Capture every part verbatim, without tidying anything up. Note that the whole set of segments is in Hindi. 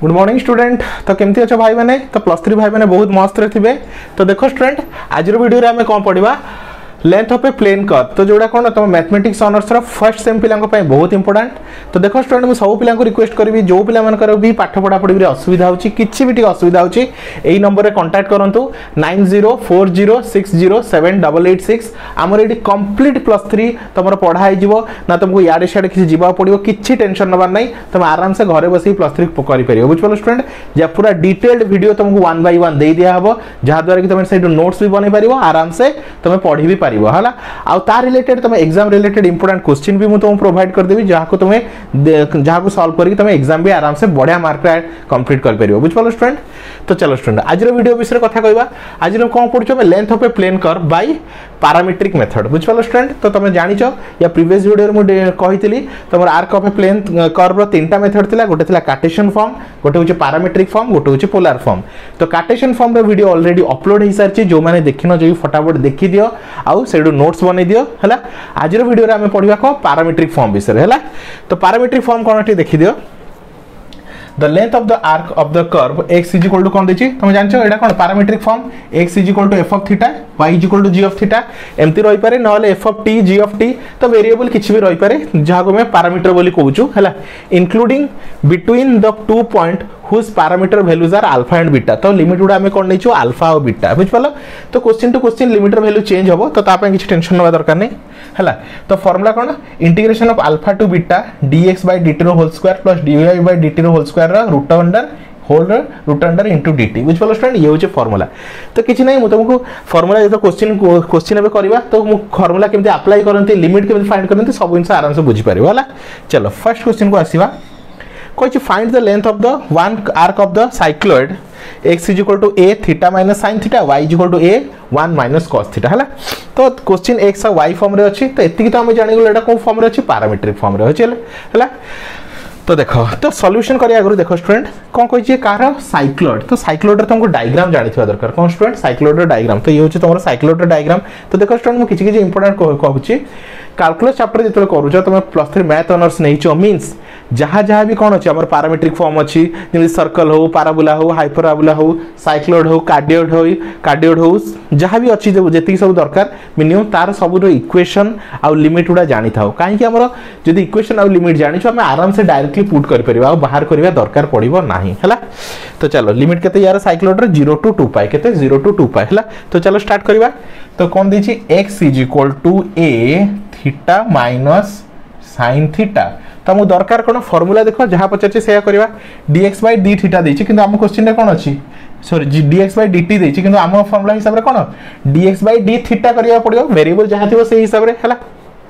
Good morning student. तो केमती अच्छे भाई मैंने तो प्लस थ्री भाई मैंने बहुत मस्त थे। तो देखो स्टूडेंट आज वीडियो आम कौन पढ़ा length of a plane curve. तो जोड़ा कौन तुम मैथमेटिक्स ऑनर्स फर्स्ट सेम पिला बहुत इंपोर्टेंट। तो देखो स्टूडेंट मुझे सब पिला रिक्वेस्ट करी जो पिला भी पाठ पढ़ापढ़ी असुविधा होची किसी भी असुविधा होची यही नंबर में कांटेक्ट करंतु nine zero four zero six zero seven double eight six. आमर ये कंप्लीट प्लस थ्री तुम पढ़ाई ना तुमको इे सियाड़े किसी जावाक पड़ो किसी टेंशन नबार नहीं तुम आराम से घरे बस प्लस थ्री कर बुझिपाल स्टूडेंट जहाँ पूरा डिटेल्ड वीडियो तुमको वन बाय वन दे दिया हम जहाद्वारा कि तुम से नोट्स भी बन पार आराम से तुम पढ़ी भी पार है आउ ता रिलेटेड तुम एग्जाम रिलेटेड इंपोर्टेंट क्वेश्चन भी तुमको प्रोवाइड कर देबी जहाँ को तुम्हें जहाँ को सॉल्व करके तुम एग्जाम भी आराम से बढ़िया मार्क कंप्लीट कर पार बुझिपाल स्टूडेंट। तो चलो स्टूडेंट आज वीडियो विषय कथा कहवा आज कौन पढ़ु length of a plane curve by parametric method बुझिपाल स्टूडेंट। तो तुम जानिच या प्रीवियस वीडियो में कही तुम arc of a plane curve तीन टा मेथड थिला गोटे थिला कार्टेशियन फॉर्म गोटे होचे पैरामीट्रिक फॉर्म गोटे होचे पोलर फॉर्म। तो कार्टेशियन फॉर्म रो वीडियो ऑलरेडी अपलोड हो सारी जो मैंने देखिन जो फटाफट देखी दियो आउ सेडू नोट्स बनै दियो हैला। आज रो वीडियो रे हमें पढ़िबा को पैरामीट्रिक फॉर्म विषय हैला। तो पैरामीट्रिक फॉर्म कोन टी देखि दियो the length of the arc of the curve x is equal to कौन देछि तुम जानछो एटा कोन parametric form x is equal to f of theta y is equal to g of theta एमती रही पारे नले f of t g of t। तो वेरिएबल किछि भी रही पारे जहां को मैं पैरामीटर बोली कहूछु हैला including between the two point whose parameter values are alpha and beta. तो लिमिट गुडा हमें कोन नेछु अल्फा और बीटा बुझ पालो। तो क्वेश्चन टू क्वेश्चन लिमिटर वैल्यू चेंज होबो तो ता पे किछि टेंशन नबा दरकार नै हैला। तो फार्मूला कोन integration of alpha to beta dx by dt रो whole square plus dy by dt रो होल स्क्वायर रा root under whole root under into dt बुझ पालो स्टूडेंट। ये होचे फार्मूला। तो किछि नै मु तुमको फार्मूला जे तो क्वेश्चन क्वेश्चन एबे करबा तो मु फार्मूला केमते अप्लाई करंती लिमिट केमते फाइंड करंती सब इनसे आराम से बुझी पारिबो हैला। चलो फर्स्ट क्वेश्चन को आसीबा कोइ find the length of the one arc of the cycloid x is equal to a theta minus sin theta y is equal to a one minus cos theta हैला। तो क्वेश्चन x और y फॉर्म रे अछि तो एतिकी तो हम जानि गेल एटा कोन फॉर्म रे अछि पैरामीट्रिक फॉर्म रे अछि हैला। तो देखो तो सॉल्यूशन करिया आगु देखो स्टूडेंट कोन कहै छै कार साइक्लॉइड। तो साइक्लॉइड रे तुमको डायग्राम जानिथवा दरकार कोन स्टूडेंट साइक्लॉइड रे डायग्राम। तो ये होछि तमरो साइक्लॉइड रे डायग्राम। तो देखो स्टूडेंट मु किछि किछि इंपोर्टेंट कहउछि कैलकुलस चैप्टर जेतले करूछ तुम प्लस थ्री मैथ ऑनर्स नैचो मींस जहाँ जहाँ भी कौन अच्छे आम पैरामीट्रिक फॉर्म अच्छी जमी सर्कल हो पाराबोला हो हाइपराबोला हो साइक्लॉइड हो कार्डियोइड हो कार्डियोइड हो जहाँ भी अच्छी जी सब दरकार मिनिमम तार सब इक्वेशन आउ लिमिट गुड़ा जानी था कहीं आम जब इक्वेशन आउ लिमिट जानी आम आराम से डायरेक्टली पुट कर बाहर करवा दरकार पड़ो ना है। तो चलो लिमिट केते यार साइक्लॉइड जीरो टू टू पाए केते जीरो टू टू पाए है। तो चलो स्टार्ट करवा। तो कौन देछि x is equal to a theta minus sine theta. तो मु दरकार कोन फार्मूला देखो जहां पचाचे सेया करबा dx by d थीटा देछि किंतु हम क्वेश्चन रे कोन अछि सॉरी dx by dt देछि किंतु हम फार्मूला हिसाब रे कोन dx by d थीटा करिया पड़ियो वेरिएबल जहां थिबो से हिसाब रे हला।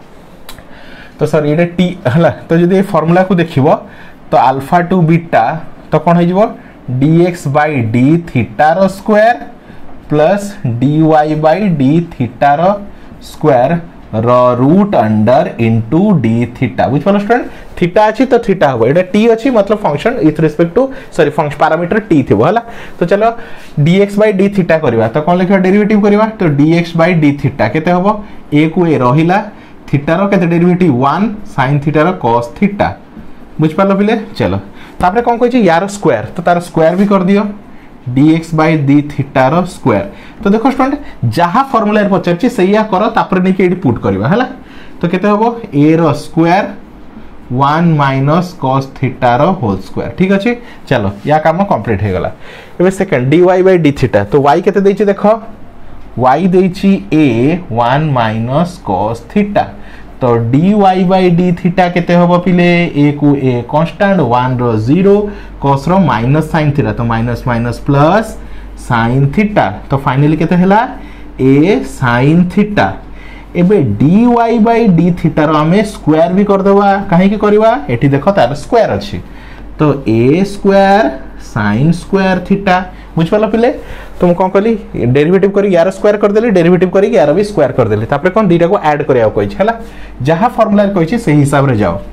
तो सर ये t हला। तो जदी फार्मूला को देखिबो तो अल्फा टू बीटा तो कोन हो जिवो dx by d थीटा रो square plus dy by d theta रो square root under into d theta बुझ पालो स्टूडेंट। थीटा अछि तो थीटा हो एटा t अछि मतलब function with respect to sorry function parameter t थिबो हला। तो चलो dx by d थीटा करबा तो कोन लिखबा डेरिवेटिव करबा तो dx by d थीटा केते होबो a को a रहिला थीटा रो केते डेरिवेटिव वन sin थीटा रो cos थीटा बुझ पालो पिले। चलो तापरे कोन कहै छै यार स्क्वायर तो तार स्क्वायर भी कर दियो dx by d थीटा रो स्क्वायर। तो देखो स्टूडेंट जहां फार्मूला रे पचरछि सैया करो तापर नै के एडी पुट करबा हैला। तो केते होबो a रो square one minus cos theta रो होल स्क्वायर ठीक अछि। चलो या काम कंप्लीट हो गला। एबे second dy by d theta तो y केते दैछि देखो y दैछि a one minus cos theta. तो dy by d थीटा केते होबो पिले a को a कांस्टेंट वन रो जीरो cos रो माइनस sin थीटा तो minus minus plus sin theta. तो फाइनली केते हला a sin थीटा। एबे dy by d थीटा रो हमें स्क्वायर भी कर देबा काहे की करबा एठी देखो तार स्क्वायर अछि तो a square sin square theta बुझ पालो पिले। तो मु कोन कली डेरिवेटिव करी यार स्क्वायर कर देली डेरिवेटिव करी यार भी स्क्वायर कर देली तापर कोन दीटा को ऐड करिया कोइ छै हला जहां फार्मूला रे कोइ छै सही हिसाब रे जाओ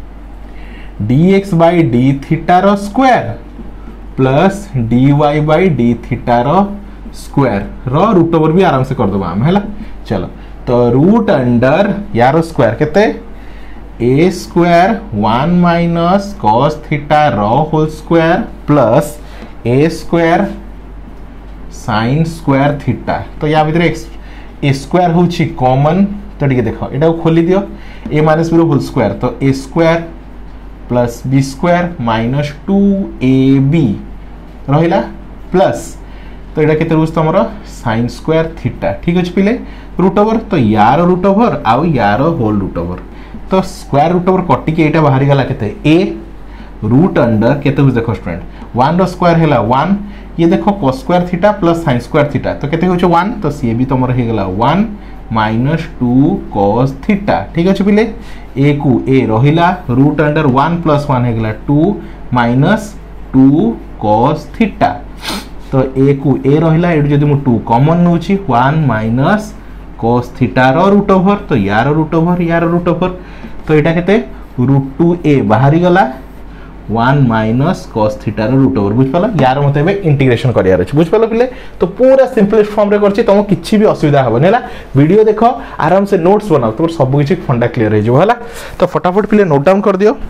dx by d थीटा रो square plus dy by d theta रो स्क्वायर रो रूट ओवर भी आराम से कर दबा हम हला। चलो तो रूट अंडर यार स्क्वायर केते a square one minus cos theta रो whole square plus a square sine square theta. तो या भितर ए स्क्वायर होची कॉमन, तो ठीक देख एटा खोली दियो ए माइनस बी रो होल स्क्वायर, तो a square plus b square minus two a b रहिला प्लस, तो यहाँ केते रोज तुम साइन स्क्वायर थीटा। ठीक अच्छे पिले रूट ओवर, तो यार रूट ओवर आउ यार होल रूट ओवर, तो स्क्वायर रूट ओवर कटिके यहाँ बाहरी गला केते ए रूट अंडर केते होछ देखो स्टूडेंट वन रो स्क्वायर हैला वन, ये देखो cos square theta plus sin square theta, तो केते होछ वन, तो सी भी तुम हे गला one minus two cos theta. ठीक अच्छे पिले ए को ए रहिला root under one plus one हे गला two minus two cos theta, तो ए को ए रहिला एडु जदि मु टू कॉमन नउची वन माइनस cos थीटा रो रूट ओवर, तो यार रूट ओवर यार रूट ओवर, तो एटा केते रूट टू ए बाहरी गला वन माइनस cos थीटा रो रूट ओवर। बुझ पाला यार मते बे इंटीग्रेशन करियार अछि। बुझ पाला पिले, तो पूरा सिंपलेस्ट फॉर्म रे करछि, तुम किछि भी असुविधा हबो नेला। वीडियो देखो आराम से नोट्स बनाओ, तो सब किछि फंडा क्लियर हो जबो हला। तो फटाफट पिले नोट डाउन कर दियो।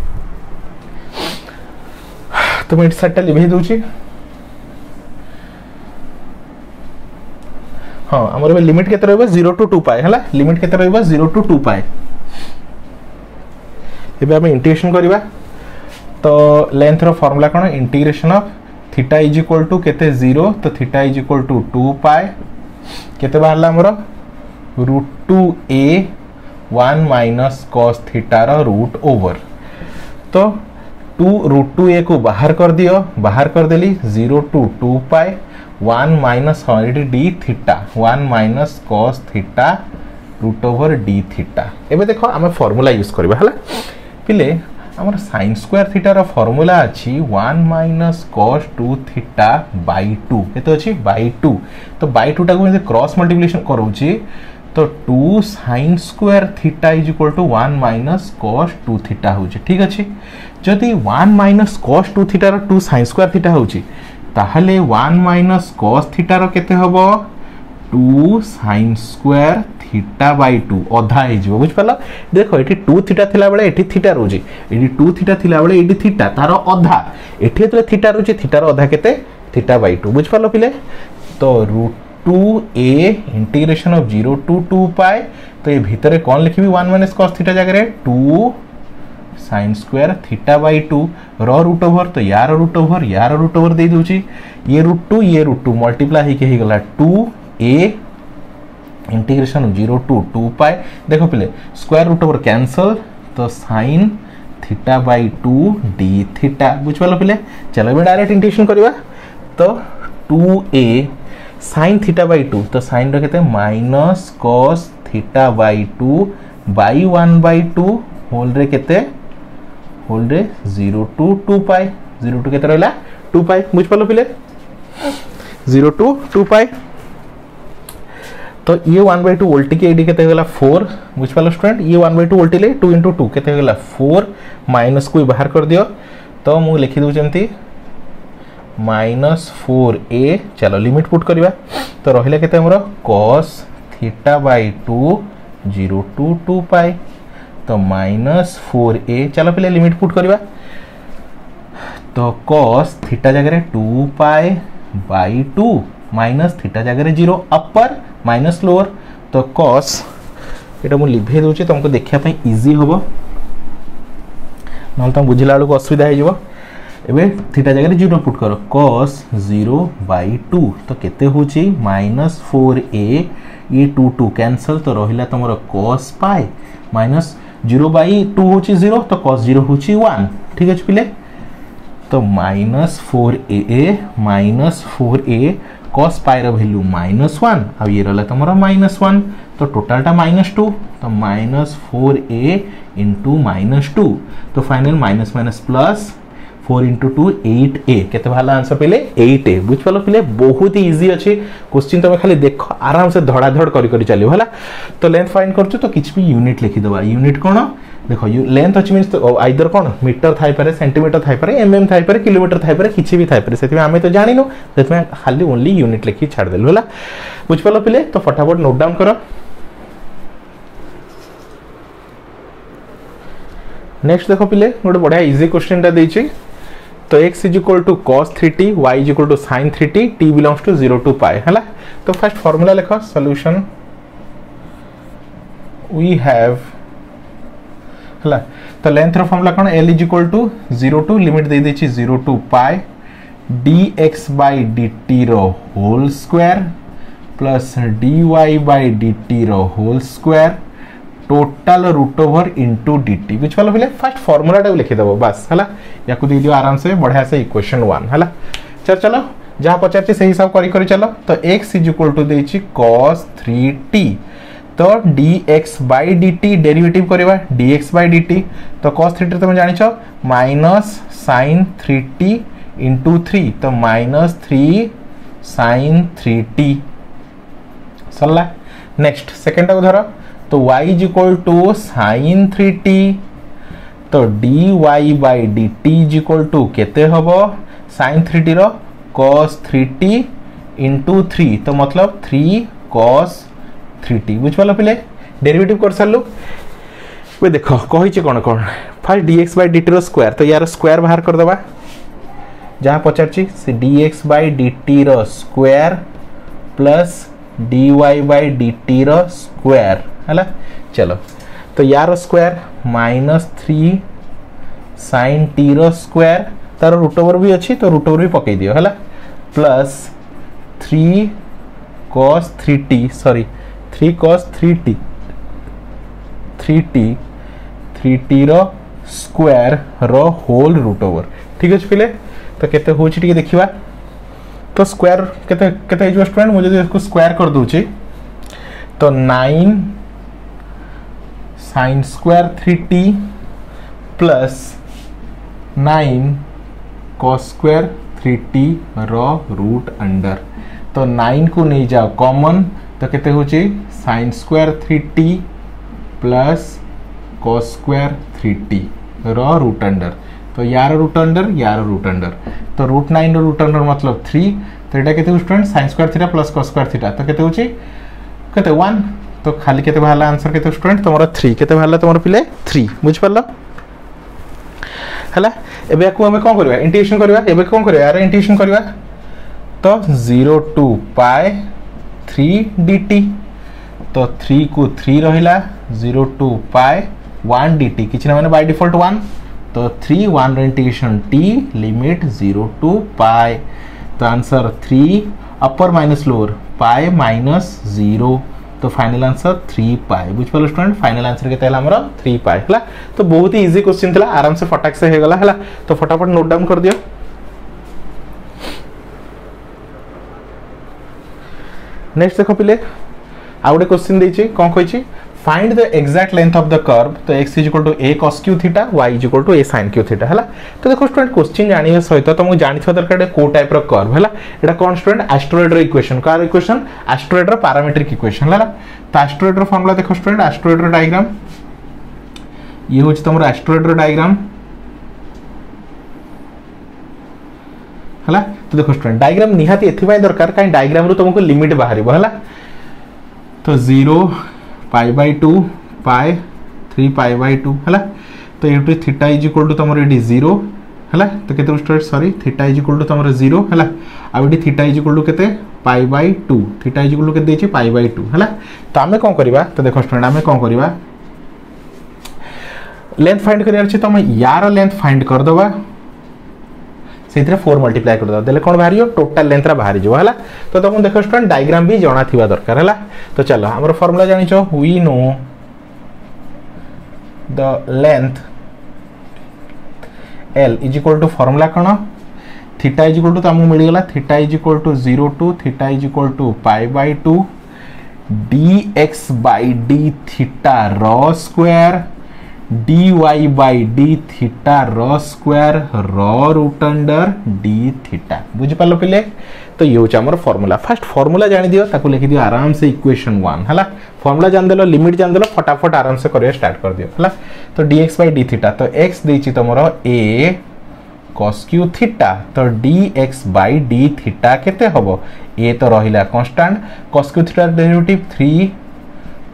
तो मैं सेटल लिभे दोछि। हाँ हमर लिमिट केते रहबो जीरो टू टू पाई हला, लिमिट केते रहबो जीरो टू टू पाई। एबे हम इंटीग्रेशन करबा, तो लेंथ रो फार्मूला कोन integration of theta is equal to केते जीरो, तो theta is equal to two pi केते बाहरला हमर root two a one minus cos theta रो रूट ओवर, तो टू रूट टू ए को बाहर कर दियो, बाहर कर देली zero to two pi one minus d theta one minus cos theta root over d theta. एबे देखो आमे फार्मूला यूज करबा हला पिले, हमर sin स्क्वायर थीटा रो फार्मूला अछि one minus cos two theta by two, एतो अछि बाय टू, तो बाय टू टा को जे क्रॉस मल्टीप्लिकेशन करूची, तो two sin square theta is equal to one minus cos two theta होची। ठीक अछि, जदि one minus cos two theta रो टू sin स्क्वायर थीटा होची, ताहले वन माइनस cos थीटा रो केते हबो two sin square theta by to अधा हे जिवो। बुझ पाला देखो एठी टू थीटा थिला बेले एठी थीटा रोजी, एठी टू थीटा थिला बेले एठी थीटा तार अधा, एठी तो थीटा रोजी थीटा रो अधा केते थीटा बाय टू। बुझ पालो पिले, तो root two a integration of zero to two pi, तो ये भीतर कौन लिखिबी वन माइनस cos थीटा जगह रे two sin square theta by two रो रूट ओवर, तो यार रूट ओवर यार रूट ओवर दे दोची, ये रूट टू ये रूट टू मल्टीप्लाई ही के ही गला two a integration zero to two pi, देखो पिले स्क्वायर रूट ओवर कैंसल, तो sin theta by to d theta. बुझ पालो पिले, चलो बे डायरेक्ट इंटीग्रेशन करबा, तो two a sin theta by two, तो sin रो केते minus cos theta by two by one by two whole रे केते होल रे zero to two pi, zero to केते रहला टू पाई। बुझ पालो पिले जीरो टू टू पाई, तो ये वन बाय टू उल्टी के एडी केते होगला फोर। बुझ पालो स्टूडेंट, ये वन बाय टू उल्टी ले टू इंटू टू केते होगला फोर, माइनस को बाहर कर दियो, तो मु लिखि दउ जेंती माइनस फोर ए। चलो लिमिट पुट करबा, तो रहिला केते हमरो cos theta by two zero to two pi, तो माइनस फोर ए। चलो पहले लिमिट पुट करबा, तो cos थीटा जगह रे two pi by two minus theta जगह रे जीरो अपर माइनस लोअर, तो cos एटा मु लिभे दोची तुमको देखिया पई इजी होबो, नल तुम बुझिला बेलको असुविधा हे जिवो। एबे थीटा जगह रे जीरो पुट करो, cos जीरो बाय टू, तो केते होची माइनस फोर ए, ये टू टू कैंसल, तो रहिला तमरो cos pi minus zero by two होची जीरो, तो cos जीरो होची वन। ठीक है पिले, तो minus four a minus four a cos pi रो वैल्यू माइनस वन, अब ये रहला तमरो माइनस वन, तो टोटलटा माइनस टू, तो minus four a into minus two, तो final minus minus plus four into two eight a केते भाला आंसर पेले एट ए। बुझ पालो पिले बहुत ही इजी अछि क्वेश्चन, तुम खाली देखो आराम से धड़ा धड़ करी करी चलियो हला। तो लेंथ फाइंड करछु, तो किछ भी यूनिट लिखि दबा, यूनिट कोन देखो लेंथ अछि मींस तो आइदर कोन मीटर थाई पारे, सेंटीमीटर थाई पारे, एमएम थाई पारे, किलोमीटर थाई पारे, किछ भी थाई पारे, सेति हमें तो जानिनो, सेति में खाली ओनली यूनिट लिखि छाड़ देलु हला। बुझ पालो पिले, तो फटाफट नोट डाउन करो। नेक्स्ट देखो पिले गोटे बढ़िया इजी क्वेश्चन टा देछि तो x is equal to cos three t y is equal to sin three t t belongs to zero to pi हैला। तो फर्स्ट फार्मूला लिखो सॉल्यूशन वी हैव हैला। तो लेंथ रो फार्मूला कोन l is equal to zero to limit दे देछि zero to pi dx by dt रो whole square plus dy by dt रो whole square total root over into dt बुझ पालो फिले फर्स्ट फार्मूला टा लिखि दबो बस हैला। या को दे दियो आराम से बढ़िया से इक्वेशन वन हैला। चल चलो जहां पचारछि सही हिसाब करी करी चलो। तो x इज इक्वल टू देछि cos थ्री टी तो dx बाय dt डेरिवेटिव करबा dx बाय dt तो cos थ्री टी तुम जानि छ minus sin three t into three तो minus three sin three t सरला। नेक्स्ट सेकंड को धरो तो y is equal to sin three t तो dy by dt is equal to केते हबो sin थ्री टी रो cos three t into three तो मतलब थ्री cos थ्री टी बुझ पालो पिले डेरिवेटिव कर सारलु। वे देखो कहि छै कोन कोन फर्स्ट dx बाय dt रो स्क्वायर तो यार स्क्वायर बाहर कर दबा जहां पचारछि से dx बाय dt रो square plus dy by dt रो स्क्वायर हैला। चलो तो यार square minus three sin t रो स्क्वायर तार रूट ओवर भी अच्छी तो रूट ओवर भी पकई दियो हैला plus three cos three t sorry three cos three t three t three t रो स्क्वायर रो होल रूट ओवर ठीक अछि पिले। तो केते होछि टिके देखिबा तो स्क्वायर केते केते जो स्टूडेंट मुझे जो इसको स्क्वायर कर दूची तो nine sin square three t plus nine cos square three t रो रूट अंडर तो नाइन को नहीं जाओ कॉमन तो केते होची sin square three t plus cos square three t रो रूट अंडर तो यार रूट अंडर यार रूट अंडर तो रूट नाइन रो रूट अंडर मतलब थ्री तो एटा केते student sin square theta plus cos square theta तो केते होची केते वन तो खाली केते भाला आंसर केते स्टूडेंट तमरा थ्री केते भाला तमरा पिले थ्री बुझ पालो हला। एबे को हमें कोन करबा इंटीग्रेशन करबा एबे कोन करबा यार इंटीग्रेशन करबा तो zero to pi three dt तो थ्री को थ्री रहिला zero to pi one dt किछ ना माने बाय डिफॉल्ट वन तो three one integration t limit zero to pi तो answer three upper minus lower pi minus zero तो फाइनल आंसर थ्री पाई बुझ पालो स्टूडेंट फाइनल आंसर केते हला हमरो थ्री पाई हला। तो बहुत ही इजी क्वेश्चन थला आराम से फटाक से हे गला हला। तो फटाफट नोट डाउन कर दियो। नेक्स्ट देखो पिले आ गोटे क्वेश्चन देछि कोन कहै छी find the exact length of the curve तो x is equal to a cos q theta y is equal to a sin q theta हला। तो देखो स्टूडेंट क्वेश्चन जानिए सहित तुमको जानिथो दरकार को टाइप रो कर्व हला एटा कोन स्टूडेंट एस्ट्रॉयड रो इक्वेशन कार इक्वेशन एस्ट्रॉयड रो पैरामीट्रिक इक्वेशन हला। तो एस्ट्रॉयड रो फार्मूला देखो स्टूडेंट एस्ट्रॉयड रो डायग्राम ये होछ तमरो एस्ट्रॉयड रो डायग्राम हला। तो देखो स्टूडेंट डायग्राम निहाती एथिबाय दरकार काई डायग्राम रो तुमको लिमिट बाहरिबो हला। तो zero pi by two pi three pi by two हला। तो ये थीटा इज इक्वल टू तमरो एडी जीरो हला। तो केते student sorry theta is equal to तमरो जीरो हला आ एडी थीटा इज इक्वल टू केते pi by two theta is equal to केते देछि पाई बाय टू हला। तो हमें कोन करबा तो देखो स्टूडेंट हमें कोन करबा लेंथ फाइंड करियार छै तो हम यार लेंथ फाइंड कर दबा सेथरे फोर मल्टीप्लाई कर दबा देले कोन बाहरियो टोटल लेंथ रा बाहरी जो हला। तो तुम देखो स्टूडेंट डायग्राम भी जणा थिबा दरकार हला। तो चलो हमर फार्मूला जानि छो we know the length l is equal to formula कोन थीटा इज इक्वल टू तमु मिल गेला theta is equal to zero to theta is equal to pi by two dx by d theta रो square dy by d theta रो स्क्वायर रो रूट अंडर d थीटा बुझ पालो पिले। तो ये होचा हमर फार्मूला फर्स्ट फार्मूला जानि दियो ताको लिखि दियो आराम से इक्वेशन वन हला। फार्मूला जान देलो लिमिट जान देलो फटाफट आराम से करिया स्टार्ट कर दियो हला। तो dx बाय d थीटा तो x देछि तमरो a cos q थीटा तो dx बाय d थीटा केते हबो a तो रहिला constant cos q theta derivative three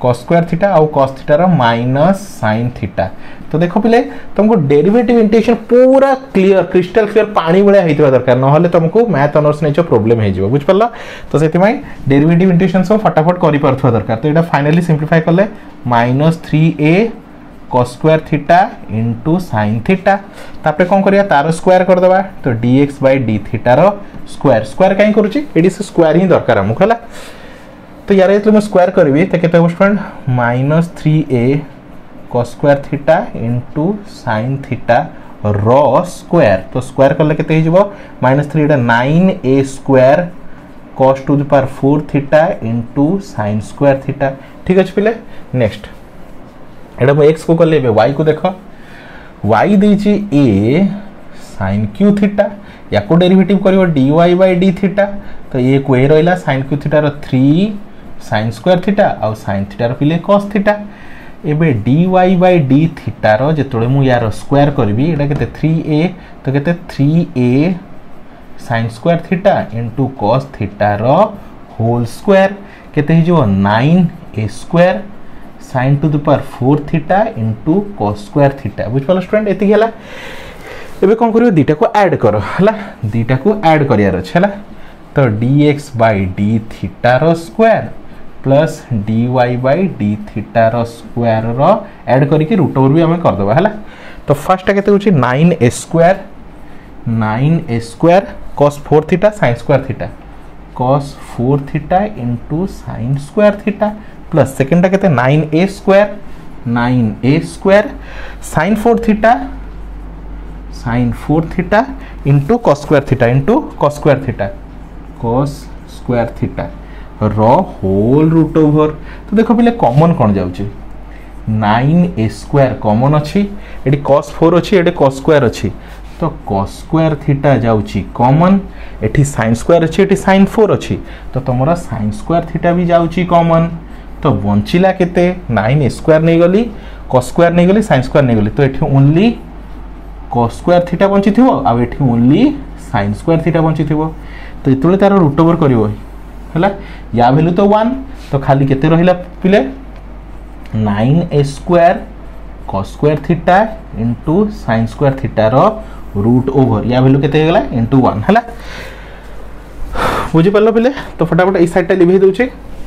cos square theta आउ cos थीटा रो माइनस sin थीटा। तो देखो पिले तुमको डेरिवेटिव इंटीग्रेशन पूरा क्लियर क्रिस्टल क्लियर पानी भलिया हेतिबा दरकार न हले तुमको मैथ ऑनर्स नै जो प्रॉब्लम हे जिवो बुझ पल्ला। तो सेति माइ डेरिवेटिव इंटीग्रेशन सब फटाफट करि परथवा दरकार। तो एटा फाइनली सिंपलीफाई करले minus three a cos square theta into sin theta तापरे कोन करिया तार स्क्वायर कर देबा। तो dx बाय d थीटा रो स्क्वायर स्क्वायर काई करूची एडी से स्क्वायर ही दरकार हमको हला। तो यार ये मैं स्क्वायर करबी त केते student minus three a cos square theta into sin theta रो स्क्वायर। तो स्क्वायर करले केते ही जिवो माइनस थ्री एटा nine a square cos to the power four theta into sin square theta. ठीक अछि पिले नेक्स्ट एटा मैं x को करले y को देखो y देछि a sin q थीटा या को डेरिवेटिव करिवो dy बाय d थीटा। तो ये को ए रहला sin q थीटा रो थ्री sin स्क्वायर थीटा और sin थीटा रो पिले cos थीटा। एबे dy बाय d थीटा रो जेतोले मु यार स्क्वायर करबी एटा केते थ्री ए तो केते three a sin square theta into cos theta रो होल स्क्वायर केते ही जो nine a square sin to the power four theta into cos square theta. बुझ पालो स्टूडेंट एति गेला। एबे कोन करियो दीटा को ऐड करो हला दीटा को ऐड करियार छ हला। तो dx बाय d थीटा रो square plus dy by d theta रो स्क्वायर रो ऐड करी के रूट ओवर भी हमें कर देबा हला। तो फर्स्ट केते होची nine a square nine a square cos four theta sin square theta cos four theta into sin square theta plus second केते nine a square nine a square sin four theta sin four theta into cos square theta into cos square theta cos square theta रो होल रूट ओवर। तो देखो पहले कॉमन कोन जाउची नाइन ए स्क्वायर कॉमन अछि एडी cos फोर अछि एडी cos स्क्वायर अछि। तो cos स्क्वायर थीटा जाउची कॉमन एठी sin स्क्वायर अछि एठी sin फोर अछि। तो तमरा sin स्क्वायर थीटा भी जाउची कॉमन। तो बंचिला केते नाइन ए स्क्वायर नै गली cos स्क्वायर नै गली sin स्क्वायर नै गली। तो एठी ओनली cos स्क्वायर थीटा बंची थिवो आ एठी ओनली sin स्क्वायर थीटा बंची थिवो। तो इतले तार रूट ओवर करिवो हला या वैल्यू तो वन। तो खाली केते रहिला पिले nine a square cos square theta into sin square theta रो रूट ओवर या वैल्यू केते गेला इनटू वन हला। बुझि पल्लो पिले। तो फटाफट ई साइड टा लिखि दउची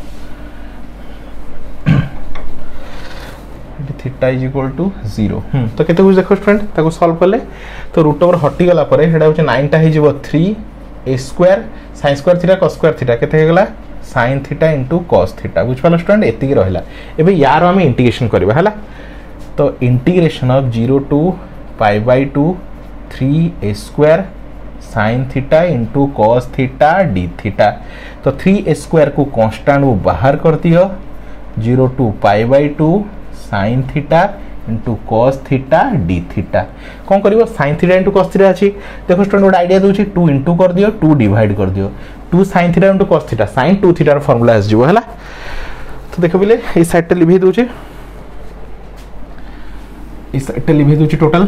theta is equal to zero. हम तो केते कुछ देखो स्टूडेंट ताको सॉल्व करले तो रूट ओवर हटी गला परे हेडा होचे नाइन टा हि जिवो three a square sin square theta cos square theta केते हे गला sin theta into cos theta. बुझ पालो स्टूडेंट एति की रहला। एबे यार हम इंटीग्रेशन करबा हला। तो integration of zero to pi by two three a square sin theta into cos theta d theta. तो थ्री ए स्क्वायर को कांस्टेंट वो बाहर कर दियो zero to pi by two sin theta into cos theta d theta. कौन करिवो sin theta into cos theta अछि। देखो स्टूडेंट गोटे आइडिया दोछि टू इनटू कर दियो टू डिवाइड कर दियो two sin theta into cos theta sin two theta रो फार्मूला आस जिवो हला। तो देखो बिले ए साइड टे लिखि दोछि ए साइड टे लिखि दोछि टोटल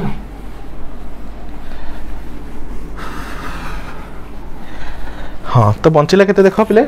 हां। तो बंचिला केते देखो पिले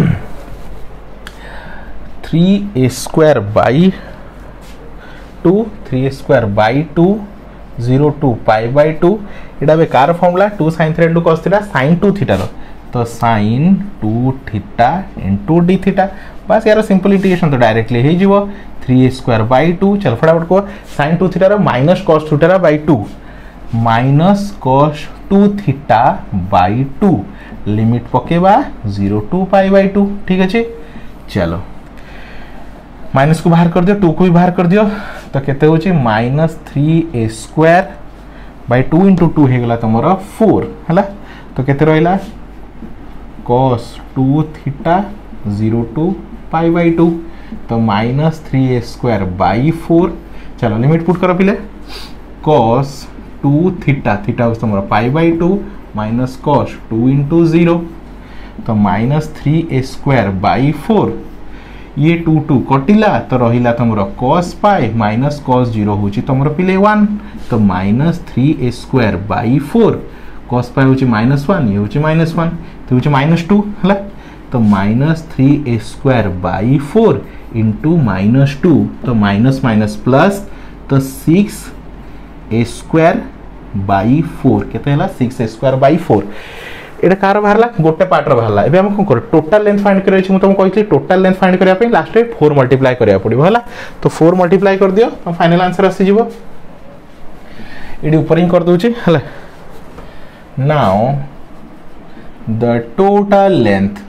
three a square by two three a square by two zero to pi by two एटा बे कार formula two sin theta into cos theta sin two theta रो। तो sin two theta into d theta बस यार सिंपल इंटीग्रेशन तो डायरेक्टली हे जिवो three a square by two चल फटाफट को sin टू थीटा रो माइनस cos थीटा रो by two minus cos two theta by two limit पकेबा zero to pi by two. ठीक अछि चलो माइनस को बाहर कर दियो टू को भी बाहर कर दियो। तो केते होची minus three a square by two into two हे गला तमरा फोर हला। तो केते रहिला cos two theta zero to pi by two. तो minus three a square by four चलो लिमिट पुट करो पिले cos टू थीटा थीटा उस तमरा pi by two minus cos two into zero. तो minus three a square by four ये टू टू कटिला तो रहिला तमरो cos pi minus cos zero होची तमरो पिले वन। तो minus three a square by four cos pi होची माइनस वन ये होची माइनस वन तो होची माइनस टू हला। तो minus three a square by four into minus two तो माइनस माइनस प्लस तो six a square by four के six a square by four एटा कार बाहरला गोटे पार्टर बाहरला एबे हम कोन कर टोटल लेंथ फाइंड करे छी म तुम कहितली टोटल लेंथ फाइंड करिया पे लास्ट में फोर मल्टीप्लाई करिया पड़िबो हला तो फोर मल्टीप्लाई कर दियो तो फाइनल आंसर आसी जीवो एडी ऊपर ही कर दोची हला नाउ द टोटल लेंथ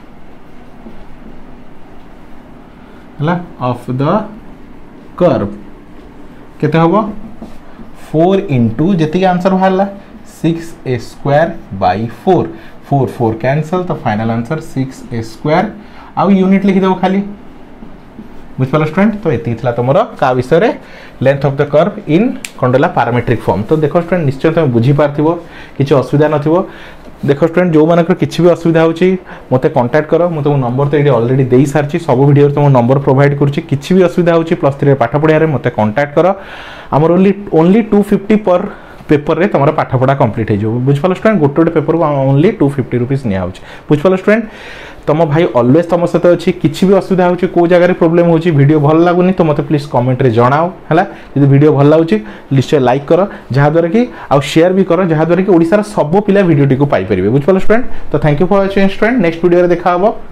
हला ऑफ द कर्व केते हबो फोर इंटू जति आंसर बाहरला six a square by four four four cancel तो final answer six a square आउ यूनिट लिखि देबो खाली बुझपाल स्टूडेंट तो एति थला तमरो का विषय रे length of the curve in कंडला पैरामीट्रिक फॉर्म तो देखो स्टूडेंट निश्चय तुम बुझी पारथिबो किछि असुविधा नथिबो देखो स्टूडेंट जो मानकर किछि भी असुविधा होची मते कांटेक्ट करो मु तुम नंबर तो एडी ऑलरेडी देई सारची सब वीडियो रे तुम नंबर प्रोवाइड करची किछि भी असुविधा होची प्लस थ्री रे पाठ पढिया रे मते कांटेक्ट करो हमर only only two fifty per paper रे तुम पाठ पढ़ा कंप्लीट हो बुझपाल स्टूडेंट गोटे गोटे पेपर को ओनली टू फिफ्टी रुपीज निया होची बुझपाल स्टूडेंट तुम भाई ऑलवेज तुम सहित अच्छी किसी भी असुविधा होची को जगह प्रोब्लेम होची वीडियो भल लागुनी तो मते प्लीज कमेंट रे जणाओ हैला यदि वीडियो भल लागुची निश्चय लाइक करो जहाँ द्वारा कि आउ शेयर भी करो जहाँ द्वारा कि ओडिसा रा सब पिला वीडियो टी को पाई परिबे बुझपाल स्टूडेंट तो thank you for watching student next video रे देखा हबो।